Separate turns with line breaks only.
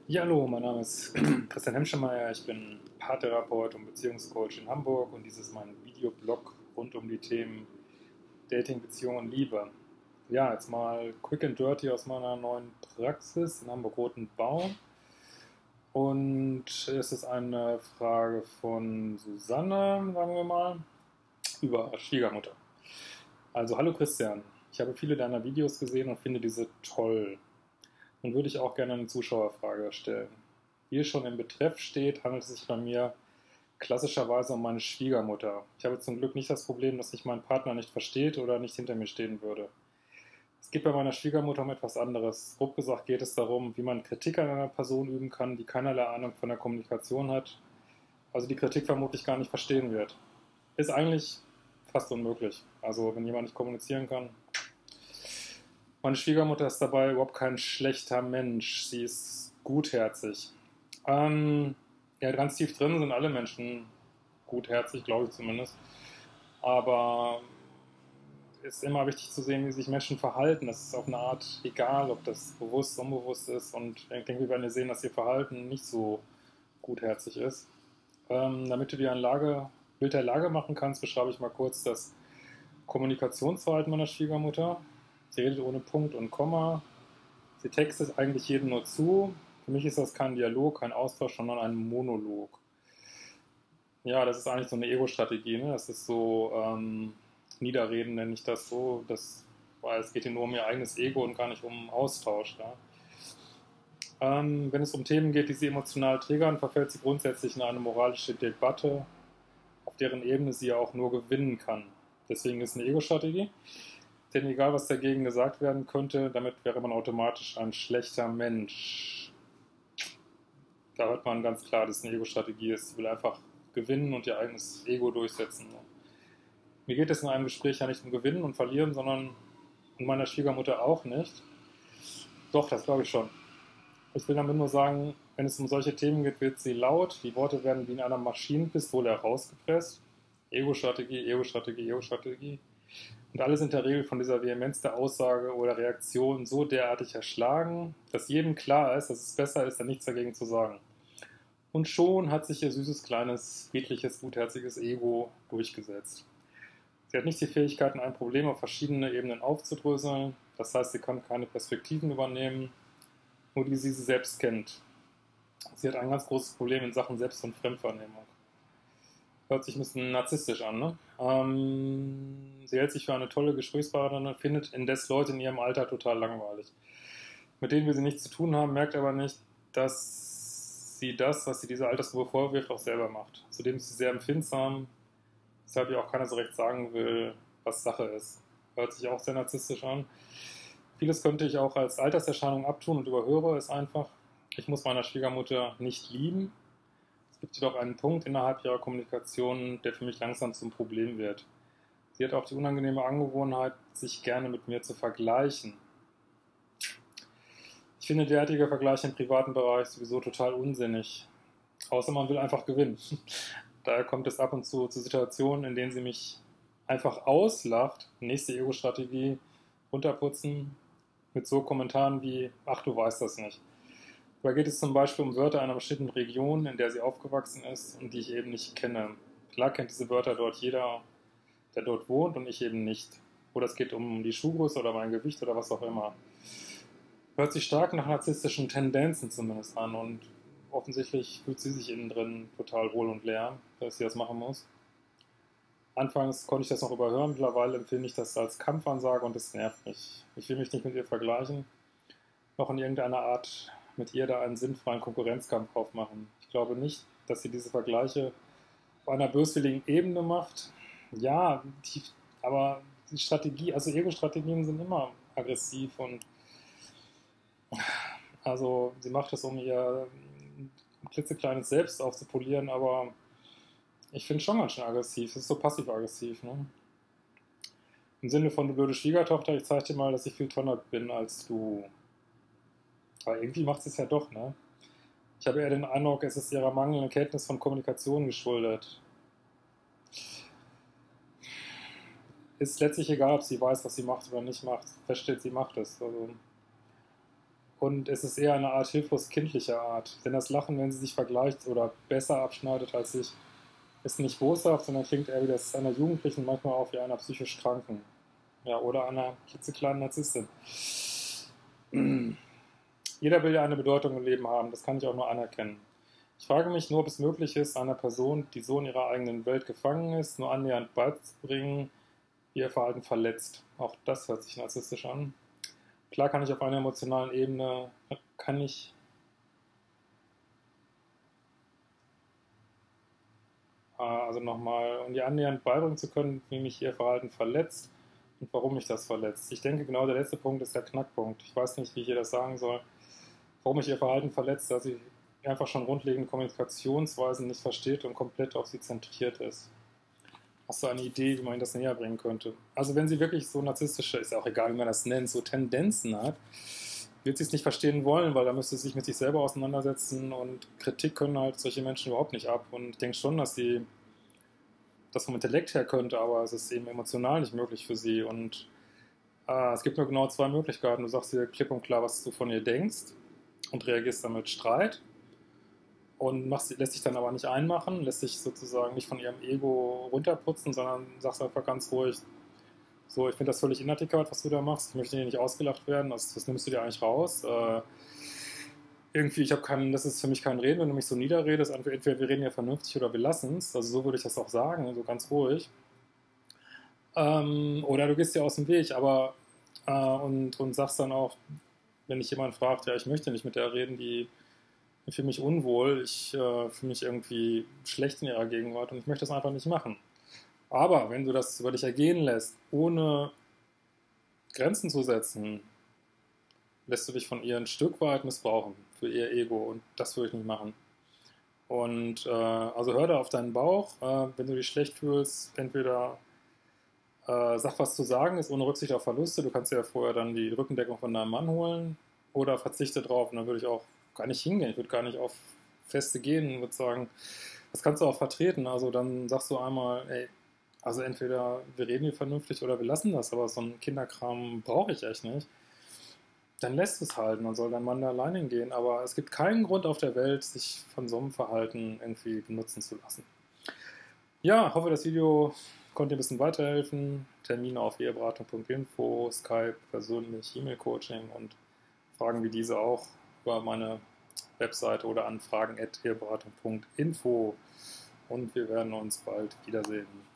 Ja, hallo, mein Name ist Christian Hemschemeyer, ich bin Paartherapeut und Beziehungscoach in Hamburg und dies ist mein Videoblog rund um die Themen Dating, Beziehung und Liebe. Ja, jetzt mal quick and dirty aus meiner neuen Praxis in Hamburg-Rotenbaum. Und es ist eine Frage von Susanne, sagen wir mal, über Schwiegermutter. Also, hallo Christian, ich habe viele deiner Videos gesehen und finde diese toll. Nun würde ich auch gerne eine Zuschauerfrage stellen. Wie es schon im Betreff steht, handelt es sich bei mir klassischerweise um meine Schwiegermutter. Ich habe zum Glück nicht das Problem, dass sich mein Partner nicht versteht oder nicht hinter mir stehen würde. Es geht bei meiner Schwiegermutter um etwas anderes. Grob gesagt geht es darum, wie man Kritik an einer Person üben kann, die keinerlei Ahnung von der Kommunikation hat, also die Kritik vermutlich gar nicht verstehen wird. Ist eigentlich fast unmöglich. Also wenn jemand nicht kommunizieren kann. Meine Schwiegermutter ist dabei überhaupt kein schlechter Mensch. Sie ist gutherzig. Ja, ganz tief drin sind alle Menschen gutherzig, glaube ich zumindest. Aber es ist immer wichtig zu sehen, wie sich Menschen verhalten. Das ist auf eine Art egal, ob das bewusst, unbewusst ist. Und ich denke, wir werden ja sehen, dass ihr Verhalten nicht so gutherzig ist. Damit du dir ein Bild der Lage machen kannst, beschreibe ich mal kurz das Kommunikationsverhalten meiner Schwiegermutter. Sie redet ohne Punkt und Komma. Sie textet eigentlich jedem nur zu. Für mich ist das kein Dialog, kein Austausch, sondern ein Monolog. Ja, das ist eigentlich so eine Ego-Strategie. Ne? Das ist so Niederreden, nenne ich das so. Weil es geht hier nur um ihr eigenes Ego und gar nicht um Austausch. Ja? Wenn es um Themen geht, die sie emotional triggern, verfällt sie grundsätzlich in eine moralische Debatte, auf deren Ebene sie ja auch nur gewinnen kann. Deswegen ist es eine Ego-Strategie. Denn egal, was dagegen gesagt werden könnte, damit wäre man automatisch ein schlechter Mensch. Da hört man ganz klar, dass es eine Ego-Strategie ist. Sie will einfach gewinnen und ihr eigenes Ego durchsetzen. Mir geht es in einem Gespräch ja nicht um Gewinnen und Verlieren, sondern und meiner Schwiegermutter auch nicht. Doch, das glaube ich schon. Ich will damit nur sagen, wenn es um solche Themen geht, wird sie laut. Die Worte werden wie in einer Maschinenpistole herausgepresst. Ego-Strategie, Ego-Strategie, Ego-Strategie. Und alle sind in der Regel von dieser Vehemenz der Aussage oder Reaktion so derartig erschlagen, dass jedem klar ist, dass es besser ist, da nichts dagegen zu sagen. Und schon hat sich ihr süßes, kleines, friedliches, gutherziges Ego durchgesetzt. Sie hat nicht die Fähigkeiten, ein Problem auf verschiedene Ebenen aufzudröseln. Das heißt, sie kann keine Perspektiven übernehmen, nur die sie selbst kennt. Sie hat ein ganz großes Problem in Sachen Selbst- und Fremdwahrnehmung. Hört sich ein bisschen narzisstisch an, ne? Sie hält sich für eine tolle Gesprächspartnerin, findet indes Leute in ihrem Alter total langweilig. Mit denen will sie nichts zu tun haben, merkt aber nicht, dass sie das, was sie dieser Altersgruppe vorwirft, auch selber macht. Zudem ist sie sehr empfindsam, weshalb ihr auch keiner so recht sagen will, was Sache ist. Hört sich auch sehr narzisstisch an. Vieles könnte ich auch als Alterserscheinung abtun und überhöre es einfach. Ich muss meiner Schwiegermutter nicht lieben. Es gibt jedoch einen Punkt innerhalb ihrer Kommunikation, der für mich langsam zum Problem wird. Sie hat auch die unangenehme Angewohnheit, sich gerne mit mir zu vergleichen. Ich finde derartige Vergleiche im privaten Bereich sowieso total unsinnig. Außer man will einfach gewinnen. Daher kommt es ab und zu Situationen, in denen sie mich einfach auslacht. Nächste Ego-Strategie, runterputzen mit so Kommentaren wie, ach du weißt das nicht. Dabei geht es zum Beispiel um Wörter einer bestimmten Region, in der sie aufgewachsen ist und die ich eben nicht kenne. Klar kennt diese Wörter dort jeder, der dort wohnt und ich eben nicht. Oder es geht um die Schuhgröße oder mein Gewicht oder was auch immer. Hört sich stark nach narzisstischen Tendenzen zumindest an und offensichtlich fühlt sie sich innen drin total wohl und leer, dass sie das machen muss. Anfangs konnte ich das noch überhören, mittlerweile empfinde ich das als Kampfansage und das nervt mich. Ich will mich nicht mit ihr vergleichen, noch in irgendeiner Art mit ihr da einen sinnfreien Konkurrenzkampf aufmachen. Ich glaube nicht, dass sie diese Vergleiche auf einer böswilligen Ebene macht. Ja, aber die Strategie, also Ego-Strategien sind immer aggressiv und also sie macht es, um ihr klitzekleines Selbst aufzupolieren, aber ich finde es schon ganz schön aggressiv. Es ist so passiv-aggressiv, ne? Im Sinne von, du blöde Schwiegertochter, ich zeig dir mal, dass ich viel toller bin als du. Aber irgendwie macht es ja doch, ne? Ich habe eher den Eindruck, es ist ihrer mangelnden Kenntnis von Kommunikation geschuldet. Ist letztlich egal, ob sie weiß, was sie macht oder nicht macht. Feststeht, sie macht es. Also. Und es ist eher eine Art hilflos kindlicher Art. Denn das Lachen, wenn sie sich vergleicht oder besser abschneidet als ich, ist nicht boshaft, sondern klingt eher wie das einer Jugendlichen, manchmal auch wie einer psychisch Kranken. Ja, oder einer klitzekleinen Narzisstin. Jeder will ja eine Bedeutung im Leben haben, das kann ich auch nur anerkennen. Ich frage mich nur, ob es möglich ist, einer Person, die so in ihrer eigenen Welt gefangen ist, nur annähernd beizubringen, wie ihr Verhalten verletzt. Auch das hört sich narzisstisch an. Klar kann ich auf einer emotionalen Ebene, kann ich, also nochmal, um ihr annähernd beibringen zu können, wie mich ihr Verhalten verletzt und warum mich das verletzt. Ich denke, genau der letzte Punkt ist der Knackpunkt. Ich weiß nicht, wie ich ihr das sagen soll, warum mich ihr Verhalten verletzt, da sie einfach schon grundlegende Kommunikationsweisen nicht versteht und komplett auf sie zentriert ist. Hast du eine Idee, wie man das näher bringen könnte? Also wenn sie wirklich so narzisstische, ist auch egal, wie man das nennt, so Tendenzen hat, wird sie es nicht verstehen wollen, weil da müsste sie sich mit sich selber auseinandersetzen und Kritik können halt solche Menschen überhaupt nicht ab. Und ich denke schon, dass sie das vom Intellekt her könnte, aber es ist eben emotional nicht möglich für sie. Und es gibt nur genau zwei Möglichkeiten. Du sagst ihr klipp und klar, was du von ihr denkst und reagierst dann mit Streit und lässt sich dann aber nicht einmachen, lässt sich sozusagen nicht von ihrem Ego runterputzen, sondern sagst einfach ganz ruhig, so, ich finde das völlig inadäquat, was du da machst, ich möchte hier nicht ausgelacht werden, das nimmst du dir eigentlich raus. Irgendwie, das ist für mich kein Reden, wenn du mich so niederredest, entweder wir reden ja vernünftig oder wir lassen es, also so würde ich das auch sagen, so ganz ruhig. Oder du gehst dir aus dem Weg, aber und sagst dann auch, wenn dich jemand fragt, ja, ich möchte nicht mit der reden, ich fühle mich unwohl, ich fühle mich irgendwie schlecht in ihrer Gegenwart und ich möchte das einfach nicht machen. Aber wenn du das über dich ergehen lässt, ohne Grenzen zu setzen, lässt du dich von ihr ein Stück weit missbrauchen für ihr Ego und das würde ich nicht machen. Und also hör da auf deinen Bauch, wenn du dich schlecht fühlst, entweder sag, was zu sagen ist, ohne Rücksicht auf Verluste. Du kannst ja vorher dann die Rückendeckung von deinem Mann holen oder verzichte drauf. Und dann würde ich auch gar nicht hingehen. Ich würde gar nicht auf Feste gehen und würde sagen, das kannst du auch vertreten. Also dann sagst du einmal, ey, also entweder wir reden hier vernünftig oder wir lassen das, aber so einen Kinderkram brauche ich echt nicht. Dann lässt es halt, dann soll dein Mann da allein hingehen. Aber es gibt keinen Grund auf der Welt, sich von so einem Verhalten irgendwie benutzen zu lassen. Ja, hoffe, das Video konnte dir ein bisschen weiterhelfen. Termine auf eheberatung.info, Skype, persönlich, E-Mail-Coaching und Fragen wie diese auch über meine Webseite oder an fragen@eheberatung.info. Und wir werden uns bald wiedersehen.